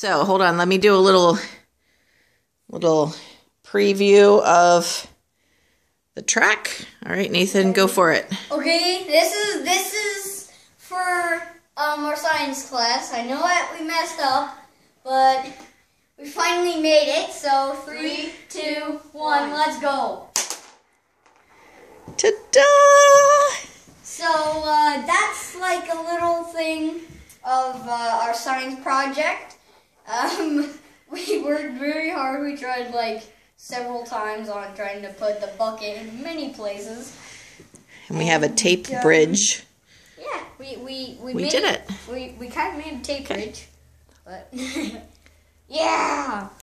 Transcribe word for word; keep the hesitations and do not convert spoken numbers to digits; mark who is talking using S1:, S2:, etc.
S1: So hold on, let me do a little little preview of the track. All right, Nathan, go for it.
S2: Okay, this is this is for um, our science class. I know that we messed up, but we finally made it. So three, two, one, let's go.
S1: Ta-da!
S2: So uh, that's like a little thing of uh, our science project. Um, we worked very hard. We tried like several times on trying to put the bucket in many places.
S1: And we have a tape um, bridge.
S2: Yeah, we we we,
S1: we
S2: made,
S1: did it.
S2: We we kind of made a tape bridge, but yeah.